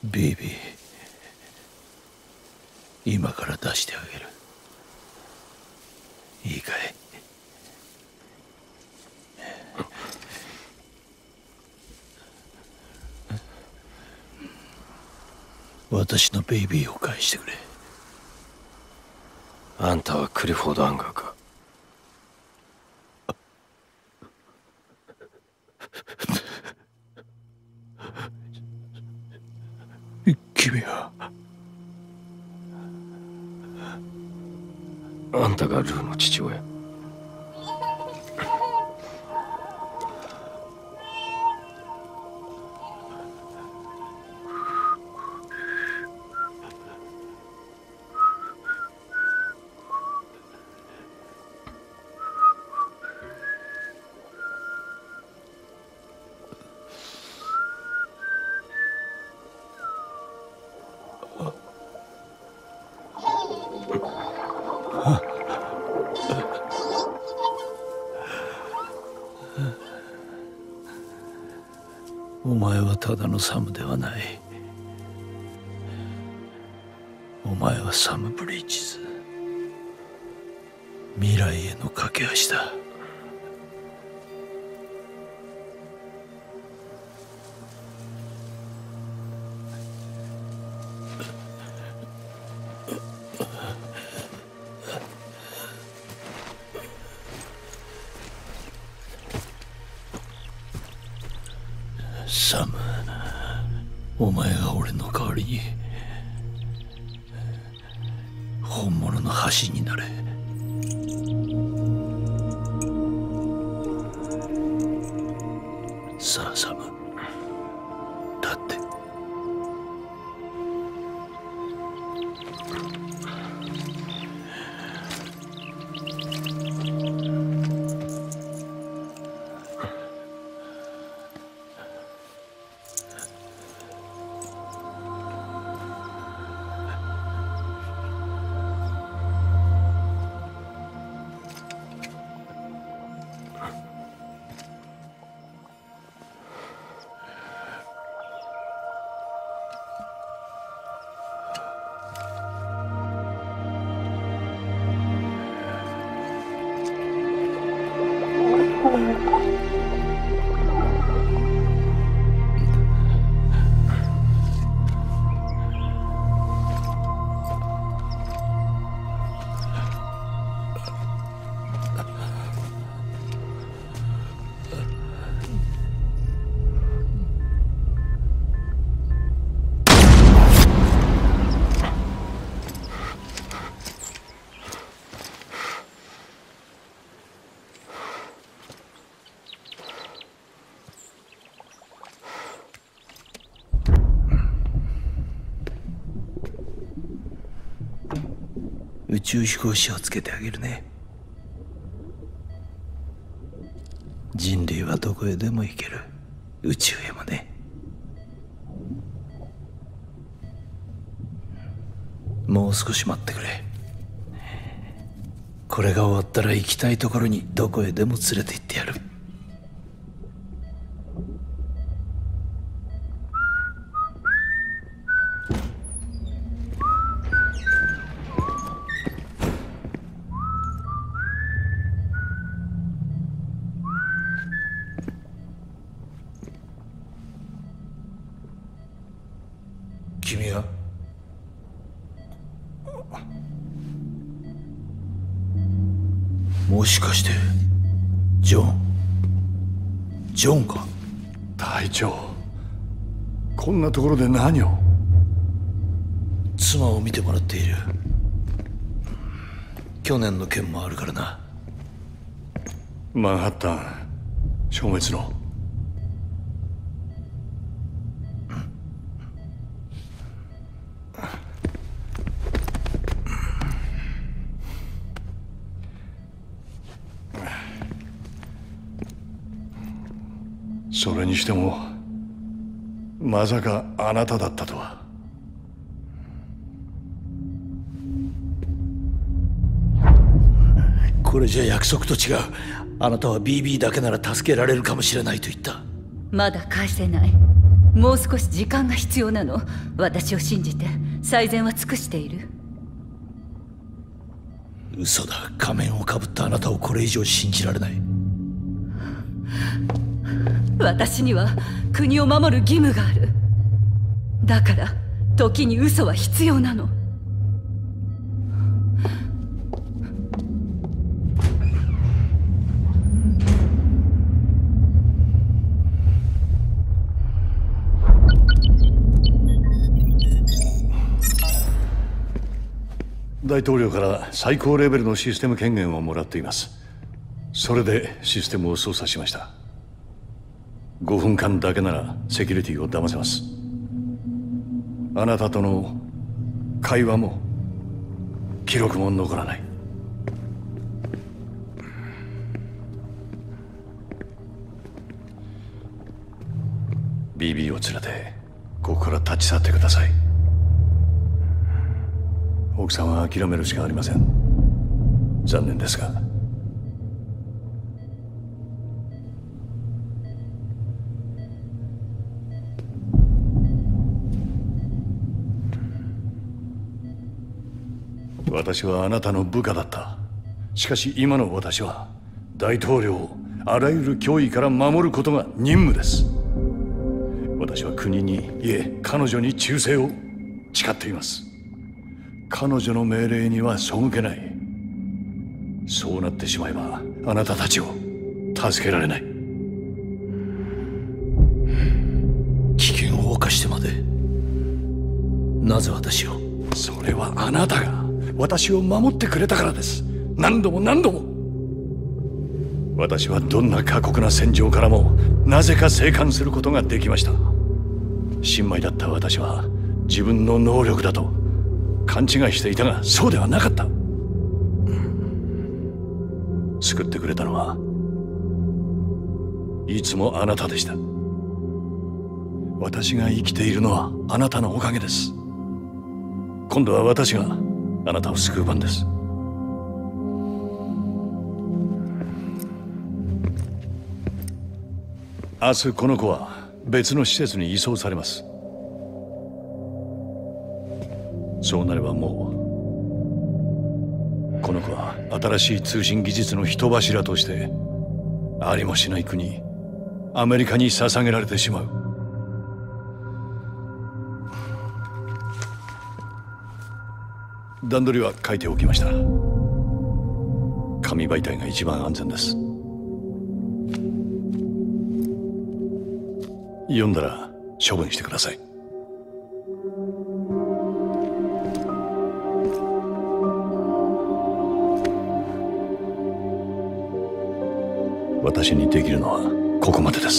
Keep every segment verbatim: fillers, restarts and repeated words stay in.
ビビ、今から出してあげる。いいかい？私のベイビーを返してくれ。 あんたはクリフォード・アンガーか？ 君は？ あんたがルーの父親？ お前はただのサムではない。お前はサム・ブリーチズ。未来への架け橋だ。サム、お前が俺の代わりに本物の橋になれ。さあサム、立って。宇宙飛行士をつけてあげるね。人類はどこへでも行ける。宇宙へもね。もう少し待ってくれ。これが終わったら行きたいところにどこへでも連れて行ってやる。君は？もしかしてジョンジョンか？ 隊長、こんなところで何を？ 妻を見てもらっている。去年の件もあるからな。 マンハッタン消滅の？それにしてもまさかあなただったとは。 これじゃ約束と違う。あなたは ビービー だけなら助けられるかもしれないと言った。 まだ返せない。 もう少し時間が必要なの。私を信じて最善は尽くしている。 嘘だ。仮面をかぶったあなたをこれ以上信じられない。 私には国を守る義務がある。だから時に嘘は必要なの。 大統領から最高レベルのシステム権限をもらっています。それでシステムを操作しました。ごふんかんだけならセキュリティを騙せます。あなたとの会話も記録も残らない。ビービー を連れてここから立ち去ってください。奥さんは諦めるしかありません。残念ですが。私はあなたの部下だった。しかし今の私は大統領をあらゆる脅威から守ることが任務です。私は国に、いえ彼女に忠誠を誓っています。彼女の命令には背けない。そうなってしまえばあなたたちを助けられない。 危険を冒してまでなぜ私を？ それはあなたが私を守ってくれたからです。何度も何度も。私はどんな過酷な戦場からもなぜか生還することができました。新米だった私は自分の能力だと勘違いしていたが、そうではなかった。救ってくれたのはいつもあなたでした。私が生きているのはあなたのおかげです。今度は私があなたを救う番です。明日この子は別の施設に移送されます。そうなればもうこの子は新しい通信技術の人柱としてありもしない国アメリカに捧げられてしまう。段取りは書いておきました。紙媒体が一番安全です。読んだら処分してください。私にできるのはここまでです。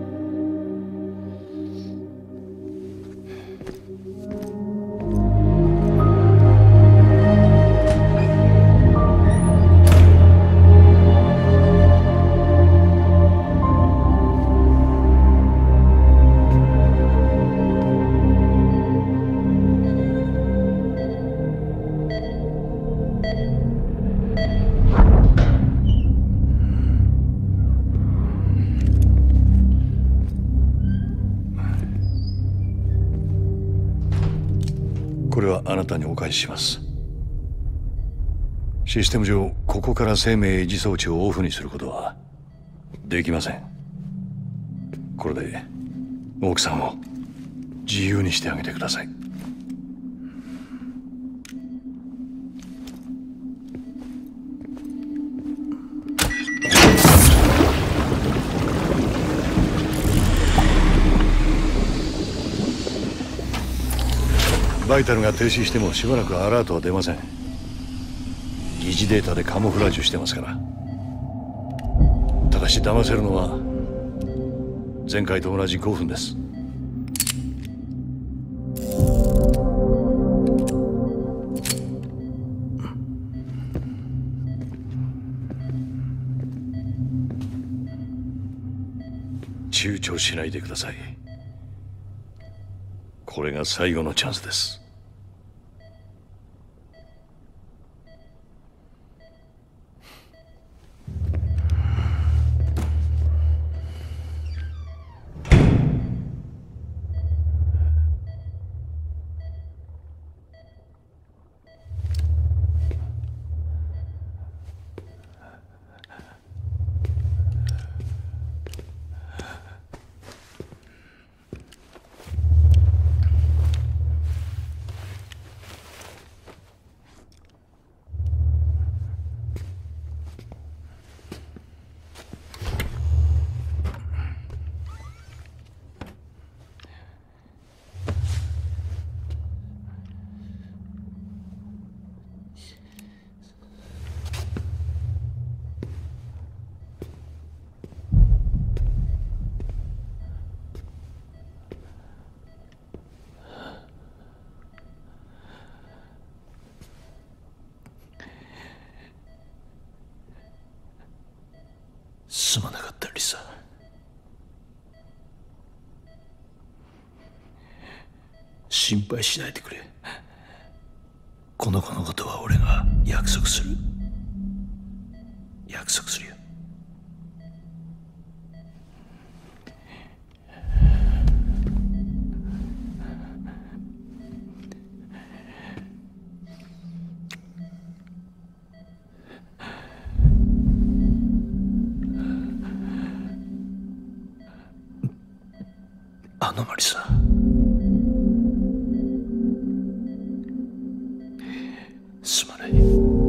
これはあなたにお返しします。システム上ここから生命維持装置をオフにすることはできません。これで奥さんを自由にしてあげてください。バイタルが停止してもしばらくアラートは出ません。疑似データでカモフラージュしてますから。ただし騙せるのは前回と同じごふんです。躊躇しないでください。これが最後のチャンスです。 すまなかったリサ。心配しないでくれ。この子のことは俺が約束する。約束するよ。あのマリサ、すまない。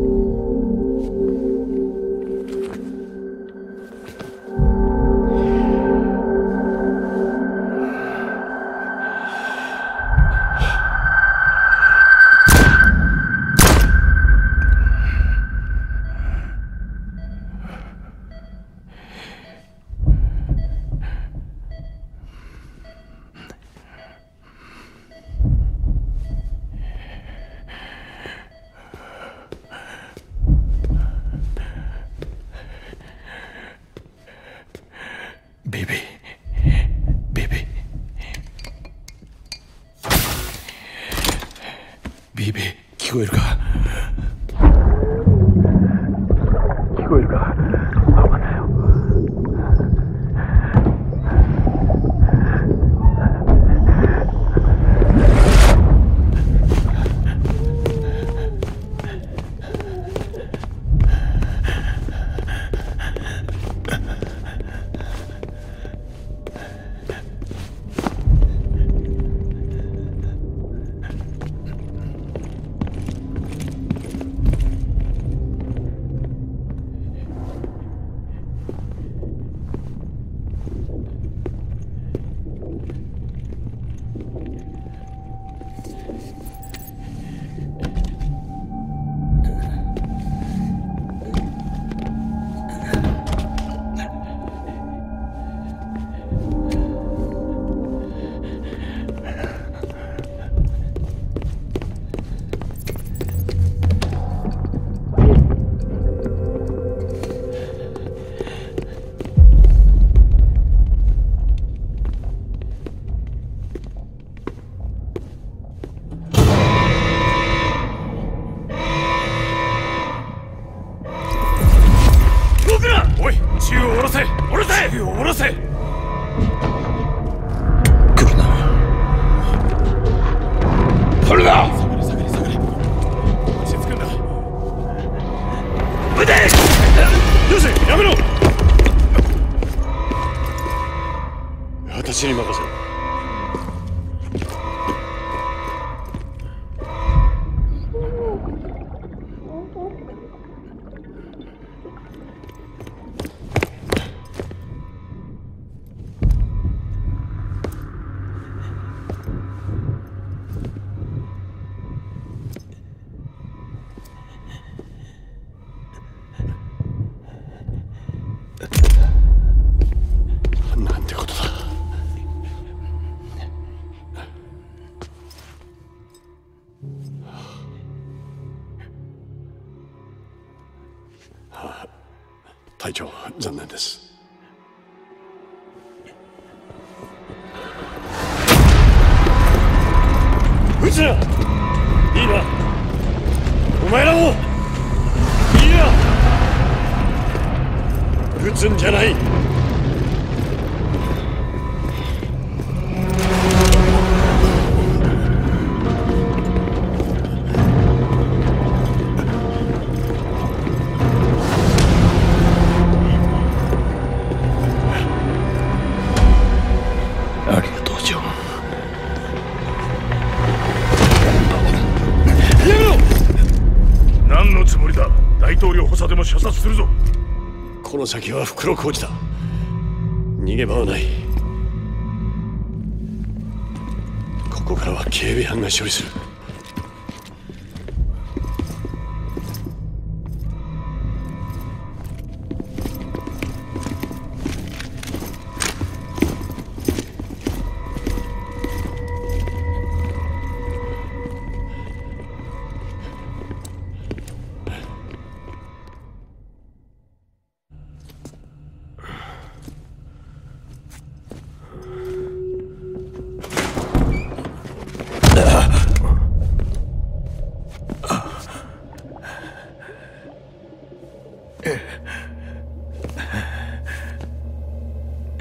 ビビビビビビ、聞こえるか？聞こえるか？危ないよ。私に任せろ。なんてことだ。はあ、隊長、残念です。撃つな！いいな！お前らもいいな！撃つんじゃない！ ありがとう、ジョン。 やめろ！何のつもりだ？大統領補佐でも射殺するぞ。この先は袋小路だ。逃げ場はない。ここからは警備班が処理する。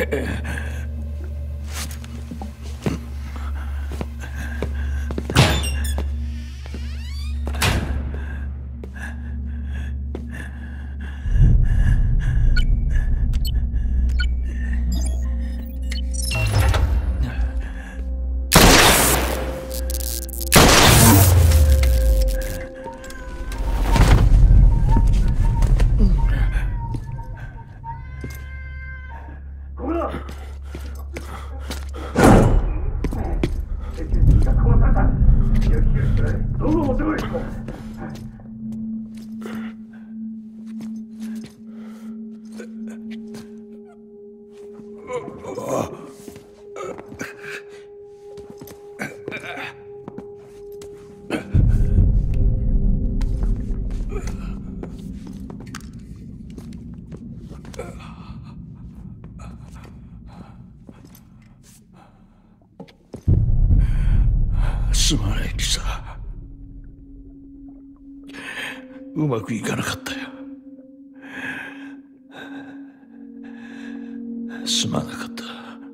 すまないキサ、うまくいかなかったよ。すまなかった。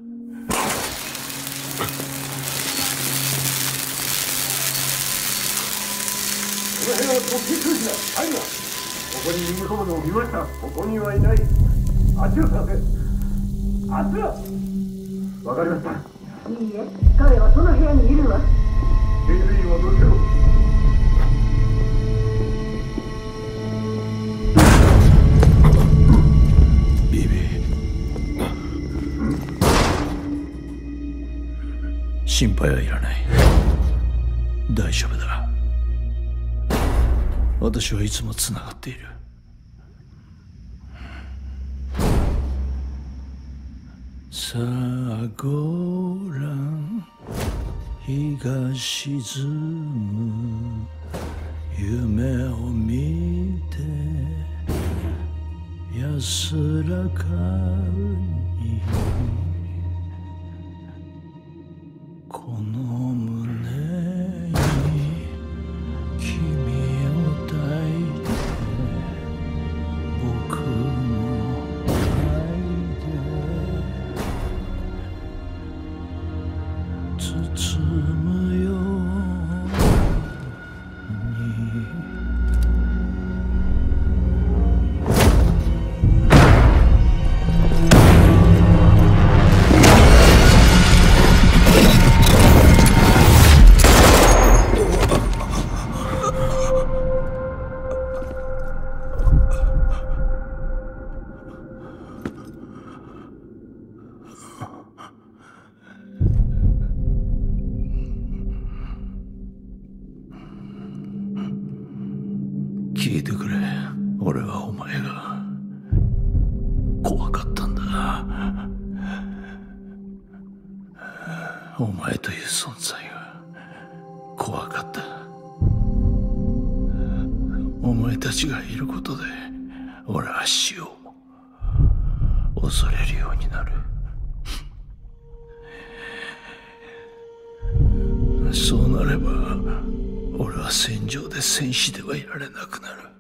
この辺は突撃空気だ。タイガー、ここに逃げ込むのを見ました。ここにはいない。あっちを探せ。あっちだ。わかりました。 いいえ、彼はその部屋にいるわ。 警備員はどけろ。 ビビ、心配はいらない。大丈夫だ。私はいつもつながっている。さあごらん、日が沈む、夢を見て安らかに、この胸に君を抱いて、僕の愛で包むように。聞いてくれ。俺はお前が怖かったんだ。お前という存在が怖かった。お前たちがいることで俺は死を恐れるようになる。そうなれば俺は戦場で戦士ではいられなくなる。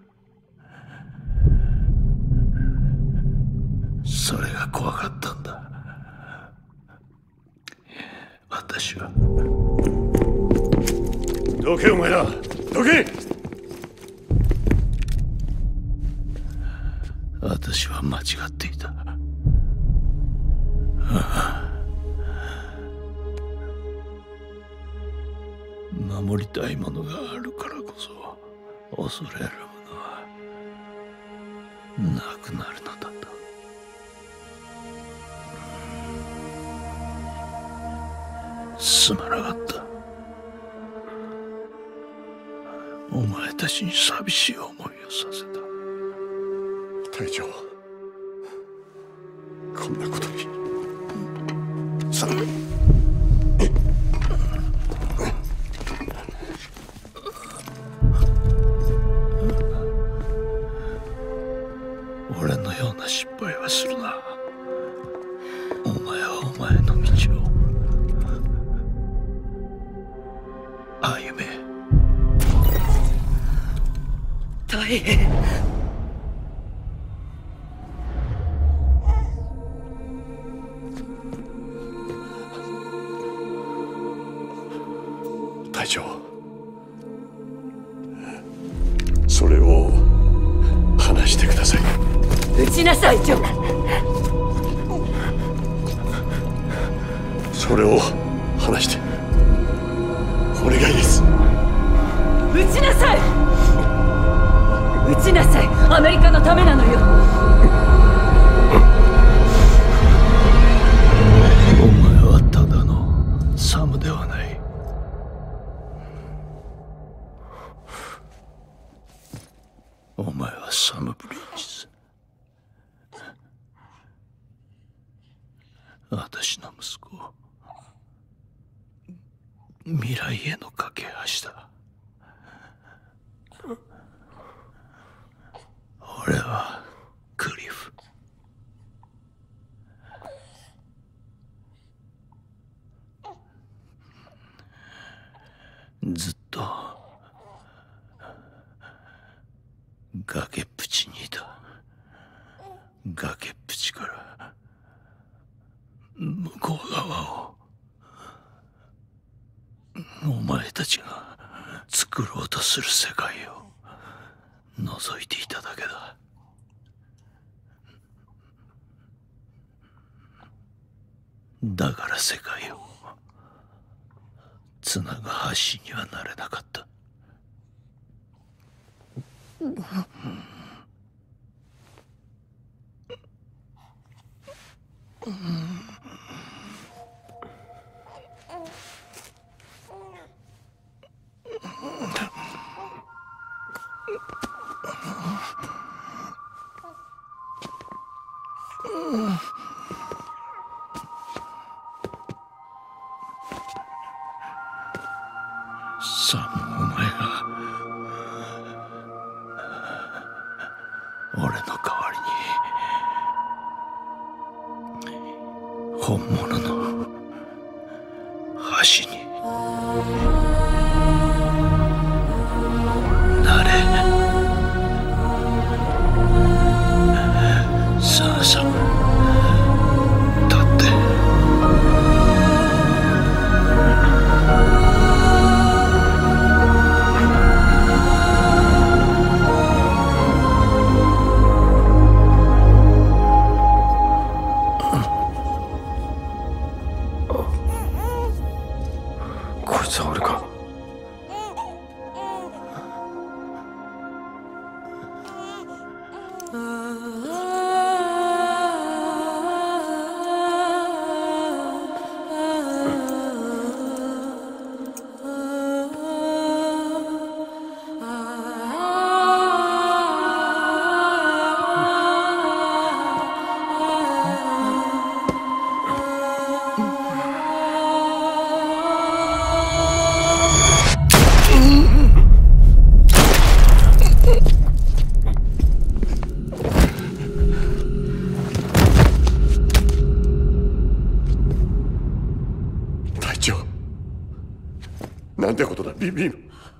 それが怖かったんだ。私は。 どけお前ら、どけ。 私は間違っていた。ああ、守りたいものがあるからこそ恐れるものはなくなるのだと。すまなかった。お前たちに寂しい思いをさせた。 隊長、こんなことに。さあ、 俺のような失敗はするな。お前はお前の道を歩め。 大変。 隊長、それを話してください。 撃ちなさい、ジョン。 それを話してお願いです。 撃ちなさい。撃ちなさい。アメリカのためなのよ。 お前はただのサムではない。お前はサム・ブリッジズ。私の息子、未来への架け橋だ。俺はクリフ。ずっと崖っぷちにいた。崖っぷちから向こう側をお前たちが作ろうとする世界を覗いていただけだ。だから世界をつなぐ橋にはなれなかった。さあ、お前が俺の代わりに本物の橋になれ。さあさあ、立って。 こいつは俺か。 なんてことだ、ビビーム。